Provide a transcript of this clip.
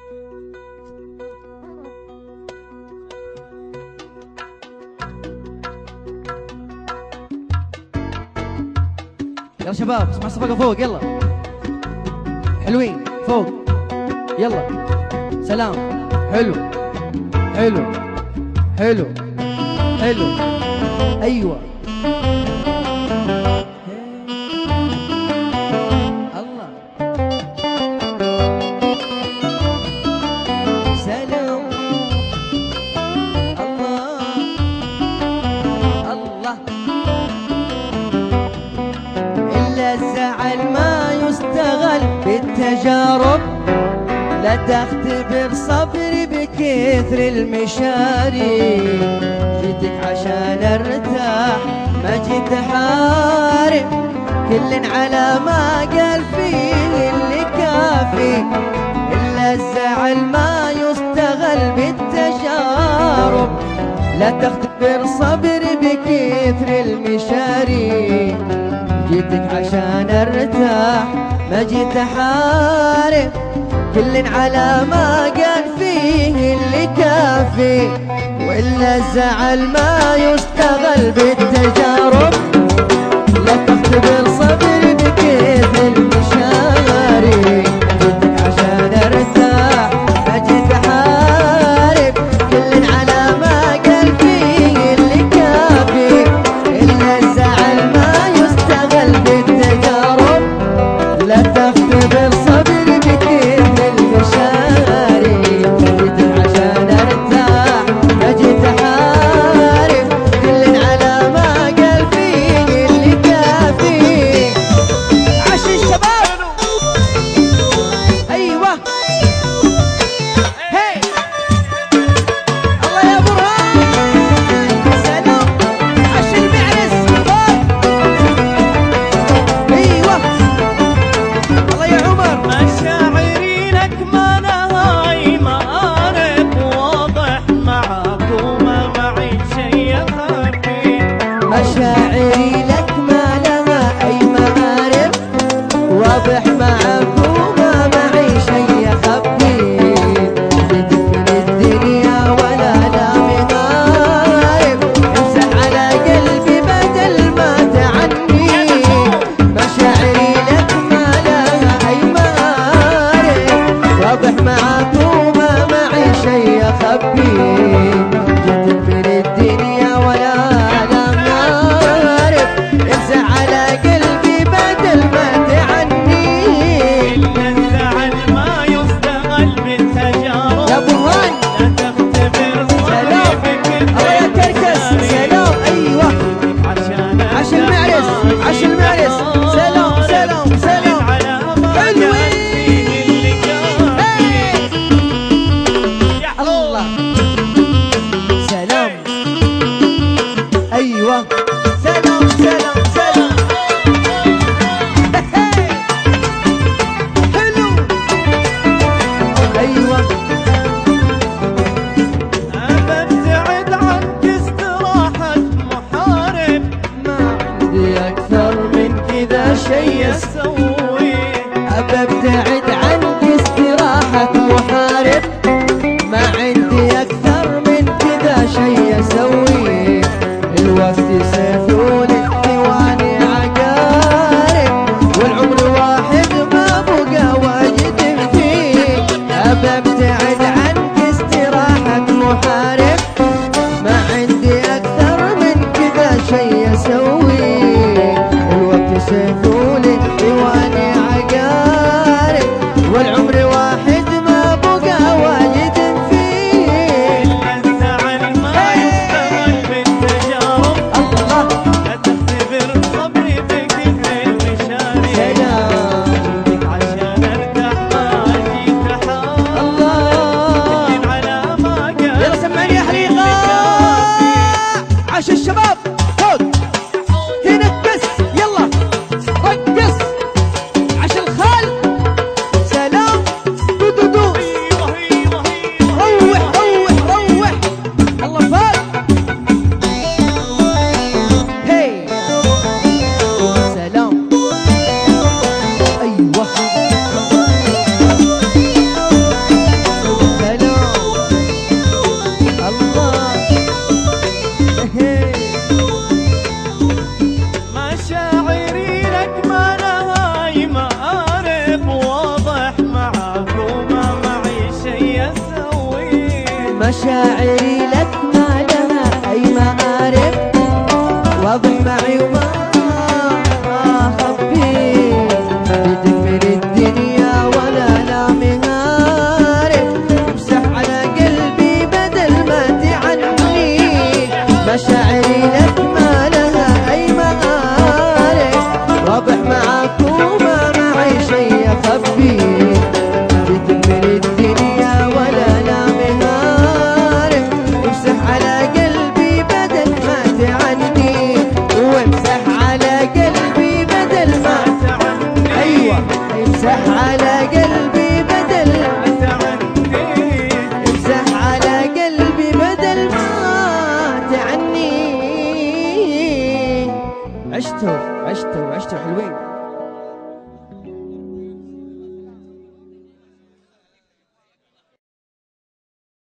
يلا شباب اسمع الصفقة فوق يلا حلوين فوق يلا سلام حلو حلو حلو حلو ايوه الله سلام الله الله إلا الزعل ما يستغل بالتجارب لا تختبر صبري بكثر المشاري جيتك عشان ارتاح ما جيت احارب كل على ما قال فيه اللي كافي إلا الزعل ما يستغل بالتجارب لا تختبر صبري بكثر المشاري جيتك عشان ارتاح ما جيت احارب كل على ما قال فيه اللي كافي وإلا الزعل ما يستغل بالتجارب لا تختبر صبري بكيف المشاري جيتك عشان ارتاح ما جيت احارب كل على ما قال فيه اللي كافي إلا الزعل ما يستغل بالتجارب لا تختبر صبري بكيف المشاري جيتك عشان ارتاح ما جيت احارب كل على ما قال فيه اللي كافي عاش الشباب ايوه هي الله يا برهان سلام عاش المعرس ايوه الله يا عمر مشاعري لك ما لها مآرب واضح معك وما معي شي خفي مشاعري لك ما لها أي معارف واضح معك وما معي شي أخبي جيتك من الدنيا ولا لا مغارب امسح على قلبي بدل ما تعني مشاعري لك ما لها أي معارف واضح معك وما معي شي أخبي جيتك من الدنيا ولا لا مغارب امسح على قلبي بدل ما تعني إلا الزعل ما يستغل بالتجارب يا برهان لا تختبر سلام صبري بكثر الله يا كركس سلام ايوه عشان عاش المعرس عاش المعرس سلام سلام سلام حلوين الله سلام ايوه سلام سلام سلام حلو ايوه أبتعد عنك استراحة محارب ما عندي اكثر من كذا شيء أسويه أبتعد عنك استراحة محارب ما عندي أكثر من كذا شيء أسويه الوقت سيفون الديواني عقارب والعمر واحد ما بقى واجد فيه أبتعد عنك استراحة محارب ما عندي أكثر من كذا شيء أسويه الوقت سيفون الديواني عقارب مشاعري لك ما لها أي مآرب، واضح معي وما أخبي، بدك من الدنيا ولا لا مهارب، امسح على قلبي بدل ما تعني، مشاعري لك ما لها أي مآرب، واضح معك وما معي شي أخبي، بدك من الدنيا ولا لا مهارب، امسح على قلبي بدل ما تعني، وامسح على قلبي بدل ما تعني، ايوه امسح على قلبي بدل ما تعني، امسح على قلبي بدل ما تعني. عشتوا حلوين.